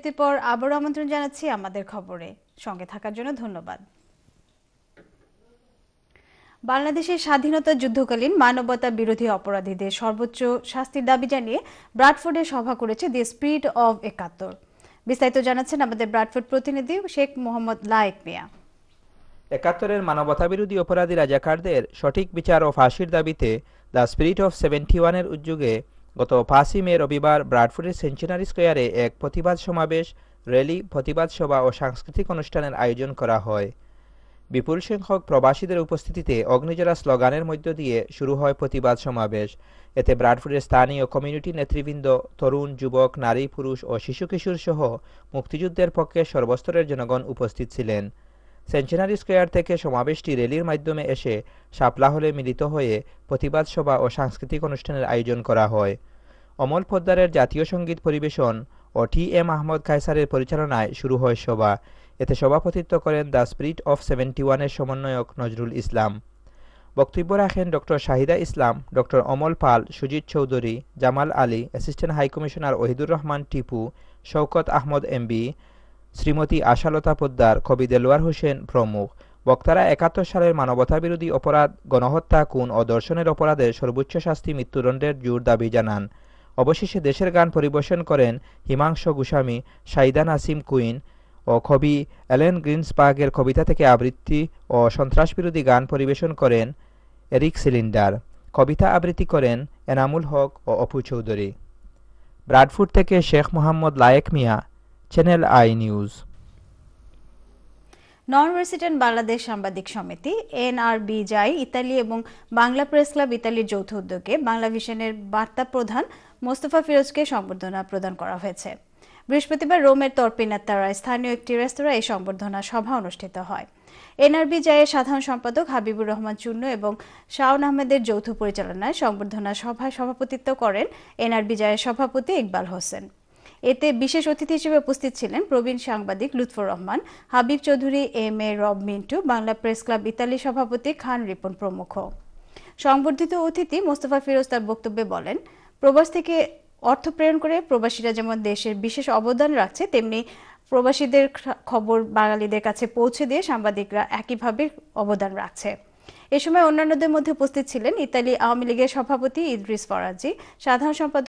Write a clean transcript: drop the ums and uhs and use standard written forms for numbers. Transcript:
বিরতির পর আবারও আমন্ত্রণ জানাচ্ছি আমাদের খবরে সঙ্গে থাকার জন্য ধন্যবাদ। বাংলাদেশের স্বাধীনতা যুদ্ধকালীন মানবতা বিরোধী অপরাধীদের সর্বোচ্চ শাস্তির দাবি জানিয়ে ব্রাডফোর্ডে সভা করেছে দি স্পিরিট অব ৭১। বিস্তারিত জানাচ্ছেন আমাদের ব্রাডফোর্ড প্রতিনিধি শেখ মোহাম্মদ লায়েক মিয়া। ৭১-এর মানবতাবিরোধী অপরাধী রাজাকারদের সঠিক বিচার ও ফাঁসির দাবিতে দ্য স্পিরিট অফ ৭১-এর উদ্যোগে গত ৫ই মে রবিবার ব্রাডফোর্ডের সেঞ্চুরি স্কোয়ারে এক প্রতিবাদ সমাবেশ, র্যালি, প্রতিবাদ সভা ও সাংস্কৃতিক অনুষ্ঠানের আয়োজন করা হয়। বিপুল সংখ্যক প্রবাসীদের উপস্থিতিতে অগ্নিজরা স্লোগানের মধ্য দিয়ে শুরু হয় প্রতিবাদ সমাবেশ। এতে ব্রাডফোর্ডের স্থানীয় কমিউনিটি নেতৃবৃন্দ, তরুণ, যুবক, নারী, পুরুষ ও শিশু কিশোর সহ মুক্তিযুদ্ধের পক্ষে সর্বস্তরের জনগণ উপস্থিত ছিলেন। সেঞ্চুরি স্কোয়ার থেকে সমাবেশটি র্যালির মাধ্যমে এসে শাপলা হলে মিলিত হয়ে প্রতিবাদ সভা ও সাংস্কৃতিক অনুষ্ঠানের আয়োজন করা হয়। অমল পোদ্দারের জাতীয় সঙ্গীত পরিবেশন ও টি.এম. আহমদ কায়সারের পরিচালনায় শুরু হয় সভা। এতে সভাপতিত্ব করেন দ্য স্পিরিট অফ ৭১-এর সমন্বয়ক নজরুল ইসলাম। বক্তব্য রাখেন doctor Shahida Islam, doctor Amal Pal, Sujit Chowdhury, Jamal Ali, assistant high commissioner Ohidur Rahman Tipu, Shawkat Ahmed MB, Shrimati Ashalata Poddar, কবি দেলোয়ার হোসেন প্রমুখ। বক্তারা ৭১ সালের মানবতাবিরোধী অপরাধ, গণহত্যা, খুন ও ধর্ষণের অপরাধের সর্বোচ্চ শাস্তি মৃত্যুদণ্ডের জোর দাবি জানান। অবশেষে দেশের গান পরিবেশন করেন হিমাংশ গোস্বামী, সাইদা নাসিম কুইন ও কবি অ্যালেন গ্রিনসবার্গের কবিতা থেকে আবৃত্তি ও সন্ত্রাসবিরোধী গান পরিবেশন করেন এরিক সিলিন্ডার। কবিতা আবৃত্তি করেন এনামুল হক ও অপু চৌধুরী। ব্রাডফোর্ড থেকে Sheikh Mohammad Layek Mia, channel I news. Non resident Bangladesh সাংবাদিক সমিতি NRBJI ইতালি এবং বাংলা প্রেস ক্লাব ইতালির যৌথ উদ্যোগে বাংলা ভিশনের বার্তা প্রধান মোস্তফা ফিরোজকে সংবর্ধনা প্রদান করা হয়েছে। বৃহস্পতিবার রোমের তর্পিনাত্তারায় স্থানীয় একটি রেস্তোরাঁয় এই সংবর্ধনা সভা অনুষ্ঠিত হয়। NRBJI এর সাধারণ সম্পাদক হাবিবুর রহমান চুন্নু এবং শাওন আহমেদের যৌথ পরিচালনায় সংবর্ধনা সভায় সভাপতিত্ব করেন NRBJI এর সভাপতি ইকবাল হোসেন। এতে বিশেষ অতিথি হিসেবে উপস্থিত ছিলেন প্রবীণ সাংবাদিক Lutfur Rahman, Habib Chowdhury, MA Rob Mintu, Bangla press club Italy সভাপতি খান রিপন প্রমুখ। সংবর্ধিত অতিথি মোস্তফা ফিরোজ তার বক্তব্যে বলেন, প্রবাস থেকে অর্থ প্রেরণ করে প্রবাসীরা যেমন দেশের বিশেষ অবদান রাখছে, তেমনি প্রবাসীদের খবর বাঙালিদের কাছে পৌঁছে দিয়ে সাংবাদিকরা একইভাবে অবদান রাখছে। এ সময় অন্যান্যদের মধ্যে উপস্থিত ছিলেন ইতালি আওয়ামী লীগের সভাপতি ইদ্রিস ফরাজি, সাধারণ সম্পাদক